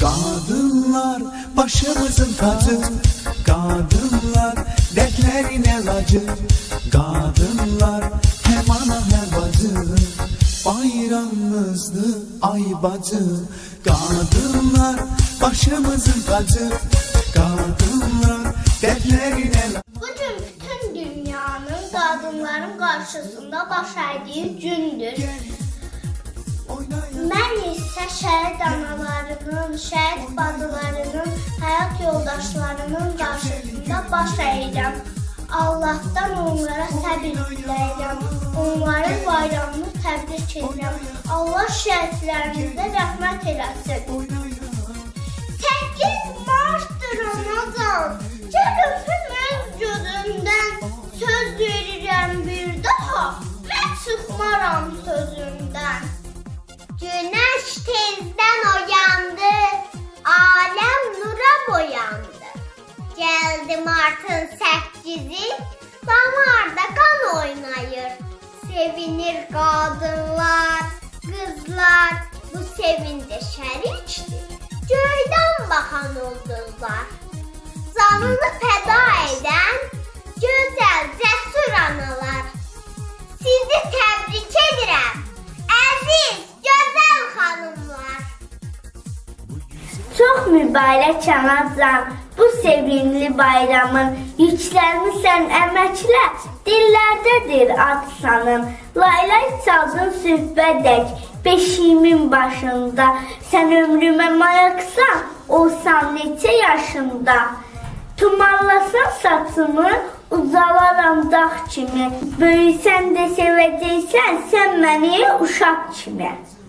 Kadınlar başımızın tacı, kadınlar dertlerin ilacı, kadınlar hem ana hem bacı, bayramımızdı ay bacı. Kadınlar başımızın tacı, kadınlar dertlerin ilacı. Bugün bütün dünyanın kadınların karşısında baş əydiyi gündür. Mən isə şəhid analarının, şəhid bacılarının, həyat yoldaşlarının qarşısında baş əyirəm. Allahdan onlara səbir diləyirəm. Onların bayramını təbrik edirəm. Allah şəhidlərimizə rəhmət eləsin. 8 Mart'dır anacan, gəl öpüm öz gözümdən. Söz verirəm bir daha, mən çıxmaram sözümdən. Güneş tezden uyandı, alem nura boyandı. Geldi Mart'ın 8'i, damarda kan oynayır. Sevinir kadınlar, kızlar, bu sevince şərikdir. Göydən baxan ulduzlar, canını feda eden güzel cesur analar. Sizi təbrik edirəm, əziz gözəl xanımlar. Çox mübarək anacan, bu sevimli bayramın yüklərmisən əməklə, dillerdədir ad sanın. Laylay çaldın sübhədək, beşiğimin başında. Sən ömrümə mayaqsan, olsan neçə yaşında. Tumarlasan saçımı, ucalaram dağ kimi. Böyüsən də sevəcəksən, sən məni uşaq kimi.